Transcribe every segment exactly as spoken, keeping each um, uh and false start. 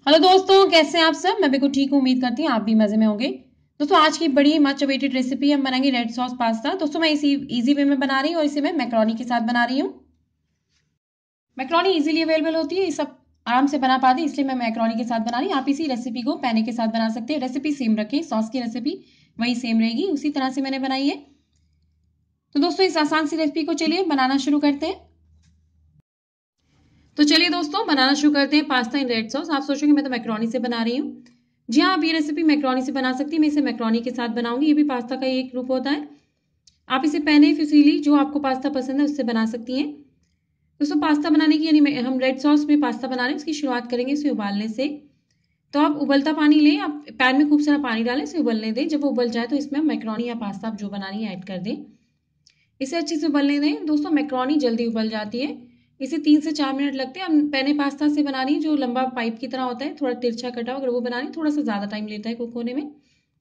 Hello दोस्तों, कैसे हैं आप सब। मैं बिल्कुल ठीक हूँ। उम्मीद करती हूँ आप भी मजे में होंगे। दोस्तों आज की बड़ी मच अवेटेड रेसिपी हम बनाएंगे रेड सॉस पास्ता। दोस्तों मैं इसी इजी वे में बना रही हूँ और इसे मैं मैक्रोनी के साथ बना रही हूँ। मैक्रोनी इजीली अवेलेबल होती है, ये सब आराम से बना पाते, इसलिए मैं मैक्रोनी के साथ बना रही हूँ। आप इसी रेसिपी को पैने के साथ बना सकते हैं। रेसिपी सेम रखें, सॉस की रेसिपी वही सेम रहेगी, उसी तरह से मैंने बनाई है। तो दोस्तों इस आसान सी रेसिपी को चलिए बनाना शुरू करते हैं। तो चलिए दोस्तों बनाना शुरू करते हैं पास्ता इन रेड सॉस। आप सोचोगे मैं तो मैक्रोनी से बना रही हूँ। जी हाँ, आप ये रेसिपी मैक्रोनी से बना सकती हैं। मैं इसे मैक्रोनी के साथ बनाऊंगी। ये भी पास्ता का एक ग्रुप होता है। आप इसे पैने फ्यूसीली जो आपको पास्ता पसंद है उससे बना सकती हैं। दोस्तों पास्ता बनाने की यानी हम रेड सॉस में पास्ता बना रहे हैं, उसकी शुरुआत करेंगे इसे उबालने से। तो आप उबलता पानी लें, आप पैन में खूब सारा पानी डालें, इसे उबलने दें। जब वो उबल जाए तो इसमें मैक्रोनी या पास्ता आप जो बना रही है ऐड कर दें। इसे अच्छे से उबलने दें। दोस्तों मैक्रोनी जल्दी उबल जाती है, इसे तीन से चार मिनट लगते हैं। हम पैने पास्ता से बना रही है जो लंबा पाइप की तरह होता है, थोड़ा तिरछा कटा, अगर वो बना रही थोड़ा सा ज्यादा टाइम लेता है कुक होने में।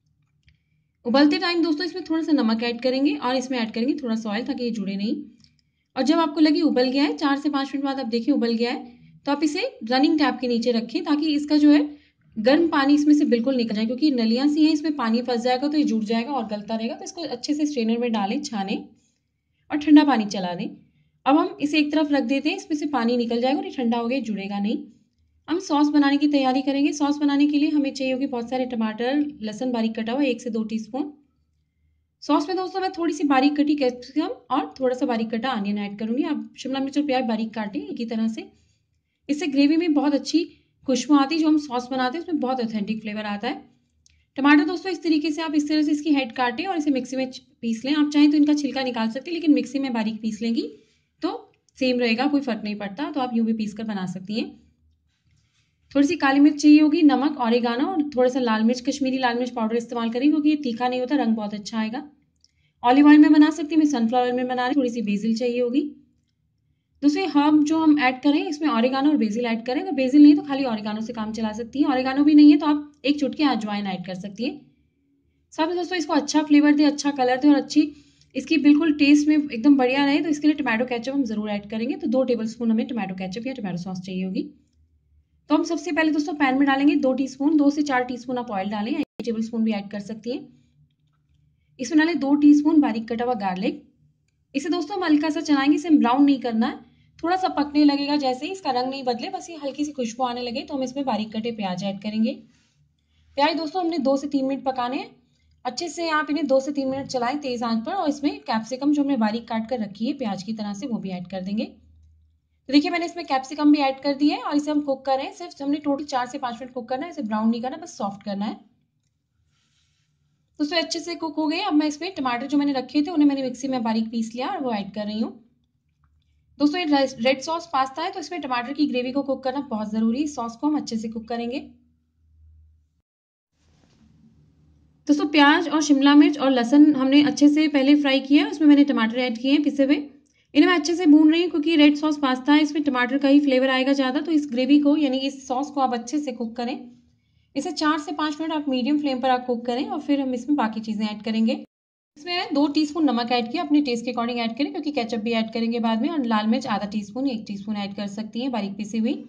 उबलते टाइम दोस्तों इसमें थोड़ा सा नमक ऐड करेंगे और इसमें ऐड करेंगे थोड़ा सा ऑयल ताकि ये जुड़े नहीं। और जब आपको लगे उबल गया है, चार से पांच मिनट बाद आप देखिए उबल गया है, तो आप इसे रनिंग टैप के नीचे रखें ताकि इसका जो है गर्म पानी इसमें से बिल्कुल निकल जाए, क्योंकि नलियां सी हैं, इसमें पानी फंस जाएगा तो ये जुड़ जाएगा और गलता रहेगा। तो इसको अच्छे से स्ट्रेनर में डालें, छाने और ठंडा पानी चला दें। अब हम इसे एक तरफ रख देते हैं, इसमें से पानी निकल जाएगा और ये ठंडा हो गया, जुड़ेगा नहीं। हम सॉस बनाने की तैयारी करेंगे। सॉस बनाने के लिए हमें चाहिए होगी बहुत सारे टमाटर, लहसुन बारीक कटा हुआ एक से दो टीस्पून। सॉस में दोस्तों मैं थोड़ी सी बारीक कटी कैप्सिकम और थोड़ा सा बारीक कटा अनियन ऐड करूंगी। आप शिमला मिर्च और प्याज बारीक काटें एक ही तरह से। इससे ग्रेवी में बहुत अच्छी खुशबू आती है। जो हम सॉस बनाते हैं उसमें बहुत ऑथेंटिक फ्लेवर आता है। टमाटर दोस्तों इस तरीके से आप इस तरह से इसकी हेड काटें और इसे मिक्सी में पीस लें। आप चाहें तो इनका छिलका निकाल सकते हैं, लेकिन मिक्सी में बारीक पीस लेंगी तो सेम रहेगा, कोई फर्क नहीं पड़ता। तो आप यूं भी पीस कर बना सकती हैं। थोड़ी सी काली मिर्च चाहिए होगी, नमक, ऑरिगानो और थोड़ा सा लाल मिर्च, कश्मीरी लाल मिर्च पाउडर इस्तेमाल करेंगे क्योंकि ये तीखा नहीं होता, रंग बहुत अच्छा आएगा। ऑलिव ऑयल में बना सकती हूँ, मैं सनफ्लावर ऑयल में बना रही हूँ। थोड़ी सी बेसिल चाहिए होगी। दूसरे हर्ब जो हम ऐड करें इसमें ऑरिगानो और बेसिल ऐड करें। अगर बेसिल नहीं तो खाली ऑरिगानो से काम चला सकती हैं। ऑरिगानो भी नहीं है तो आप एक चुटकी अजवाइन ऐड कर सकती हैं। साथ में दोस्तों इसको अच्छा फ्लेवर दे, अच्छा कलर दे और अच्छी इसकी बिल्कुल टेस्ट में एकदम बढ़िया रहे, तो इसके लिए टमाटो केचप हम जरूर ऐड करेंगे। तो दो टेबल स्पून हमें टमाटो केचप या टमाटो सॉस चाहिए होगी। तो हम सबसे पहले दोस्तों पैन में डालेंगे दो टीस्पून, दो से चार टीस्पून आप ऑयल डालें, एक टेबल स्पून भी ऐड कर सकती हैं। इसमें डालें दो टीस्पून बारीक कटा हुआ गार्लिक। इसे दोस्तों हम हल्का सा चलाएंगे, इसे ब्राउन नहीं करना है, थोड़ा सा पकने लगेगा। जैसे ही इसका रंग नहीं बदले, बस ये हल्की सी खुशबू आने लगे तो हम इसमें बारीक कटे प्याज ऐड करेंगे। प्याज दोस्तों हमने दो से तीन मिनट पकाने हैं। अच्छे से आप इन्हें दो से तीन मिनट चलाएं तेज आंच पर, और इसमें कैप्सिकम जो हमने बारीक काट कर रखी है प्याज की तरह से, वो भी ऐड कर देंगे। तो देखिए मैंने इसमें कैप्सिकम भी ऐड कर दी है और इसे हम कुक कर रहे हैं। सिर्फ हमने टोटल चार से पांच मिनट कुक करना है, इसे ब्राउन नहीं करना, बस सॉफ्ट करना है। तो उससे अच्छे से कुक हो गए। अब मैं इसमें टमाटर जो मैंने रखे थे उन्हें मैंने मिक्सी में बारीक पीस लिया और वो ऐड कर रही हूँ। दोस्तों ये रेड सॉस पास्ता है तो इसमें टमाटर की ग्रेवी को कुक करना बहुत जरूरी है। सॉस को हम अच्छे से कुक करेंगे। दोस्तों प्याज और शिमला मिर्च और लहसुन हमने अच्छे से पहले फ्राई किया है, उसमें मैंने टमाटर ऐड किए हैं पिसे हुए। इन्हें मैं अच्छे से भून रही हूँ क्योंकि रेड सॉस पास्ता है, इसमें टमाटर का ही फ्लेवर आएगा ज्यादा। तो इस ग्रेवी को यानी इस सॉस को आप अच्छे से कुक करें। इसे चार से पांच मिनट आप मीडियम फ्लेम पर आप कुक करें और फिर हम इसमें बाकी चीजें ऐड करेंगे। इसमें दो टीस्पून नमक ऐड किया, अपने टेस्ट के अकॉर्डिंग ऐड करें क्योंकि केचप भी ऐड करेंगे बाद में। और लाल मिर्च आधा टीस्पून, एक टीस्पून ऐड कर सकती हैं बारीक पीसी हुई।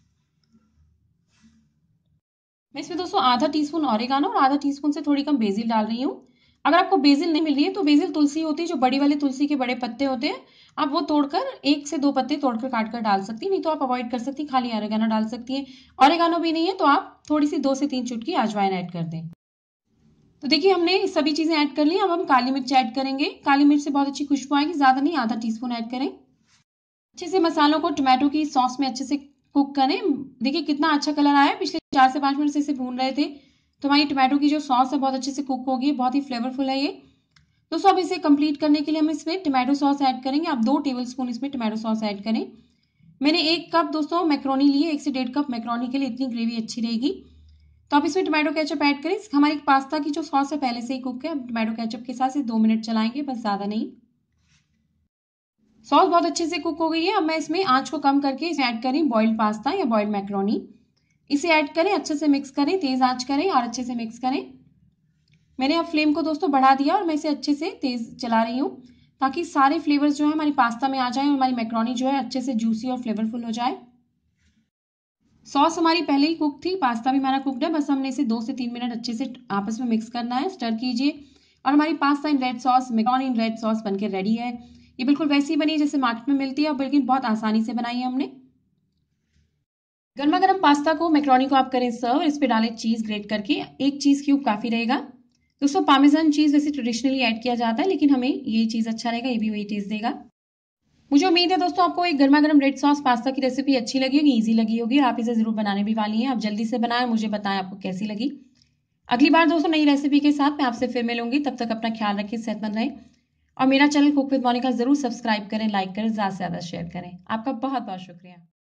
मैं इसमें दोस्तों आधा टीस्पून ऑरिगानो और आधा टीस्पून से थोड़ी कम बेसिल डाल रही हूँ। अगर आपको बेसिल नहीं मिल रही है तो बेसिल तुलसी होती है, जो बड़ी वाले तुलसी के बड़े पत्ते होते हैं, आप वो तोड़कर एक से दो पत्ते तोड़कर काट कर डाल सकती हैं। नहीं तो आप अवॉइड कर सकती, खाली ऑरिगानो डाल सकती हैं। ऑरिगानो भी नहीं है तो आप थोड़ी सी दो से तीन चुटकी अजवाइन ऐड कर दें। तो देखिए हमने सभी चीजें ऐड कर ली। अब हम काली मिर्च ऐड करेंगे। काली मिर्च से बहुत अच्छी खुशबू आएगी, ज्यादा नहीं, आधा टीस्पून ऐड करें। अच्छे से मसालों को टमाटो की सॉस में अच्छे से कुक करें। देखिए कितना अच्छा कलर आया है। पिछले चार से पांच मिनट से इसे भून रहे थे तो हमारी टमाटो की जो सॉस है बहुत अच्छे से कुक होगी, बहुत ही फ्लेवरफुल है ये। दोस्तों अब इसे कंप्लीट करने के लिए हम इसमें टमाटो सॉस ऐड करेंगे। आप दो टेबल स्पून इसमें टमाटो सॉस ऐड करें। मैंने एक कप दोस्तों मैक्रोनी ली है, एक से डेढ़ कप मैक्रोनी के लिए इतनी ग्रेवी अच्छी रहेगी। तो आप इसमें टमाटो केचप ऐड करें। हमारी पास्ता की जो सॉस है पहले से ही कुक है, टमाटो केचप के साथ दो मिनट चलाएंगे, बस ज्यादा नहीं। सॉस बहुत अच्छे से कुक हो गई है। अब मैं इसमें आंच को कम करके इसे ऐड करें बॉइल्ड पास्ता या बॉइल्ड मैक्रोनी। इसे ऐड करें, अच्छे से मिक्स करें, तेज आंच करें और अच्छे से मिक्स करें। मैंने अब फ्लेम को दोस्तों बढ़ा दिया और मैं इसे अच्छे से तेज चला रही हूँ ताकि सारे फ्लेवर्स जो है हमारी पास्ता में आ जाए और हमारी मैक्रोनी जो है अच्छे से जूसी और फ्लेवरफुल हो जाए। सॉस हमारी पहले ही कुक थी, पास्ता भी हमारा कुकड है, बस हमने इसे दो से तीन मिनट अच्छे से आपस में मिक्स करना है, स्टर कीजिए और हमारी pasta in red sauce, macaroni in red sauce बनके रेडी है। ये बिल्कुल वैसी बनी है जैसे मार्केट में मिलती है और बल्कि बहुत आसानी से बनाई है हमने। गर्मा गर्म पास्ता को, मैक्रोनी को आप करें सर्व, इस पे डालें चीज ग्रेट करके, एक चीज क्यूब काफी रहेगा। दोस्तों पार्मेजान चीज वैसे ट्रेडिशनली ऐड किया जाता है, लेकिन हमें ये चीज अच्छा रहेगा, ये भी वही टेस्ट देगा। मुझे उम्मीद है दोस्तों आपको एक गर्मा गर्म रेड सॉस पास्ता की रेसिपी अच्छी लगी होगी, इजी लगी होगी और आप इसे जरूर बनाने भी वाली हैं। आप जल्दी से बनाएं, मुझे बताएं आपको कैसी लगी। अगली बार दोस्तों नई रेसिपी के साथ मैं आपसे फिर मिलूंगी, तब तक अपना ख्याल रखें, सेहतमंद रहें और मेरा चैनल कुक विद मोनिका जरूर सब्सक्राइब करें, लाइक करें, ज्यादा से ज्यादा शेयर करें। आपका बहुत बहुत शुक्रिया।